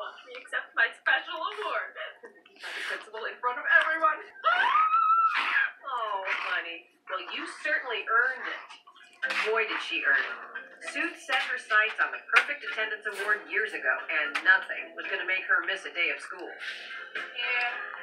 watch me accept my special award. By the principal in front of everyone. Oh, honey. Well, you certainly earned it. Boy, did she earn it. Sue set her sights on the perfect attendance award years ago, and nothing was going to make her miss a day of school. Yeah,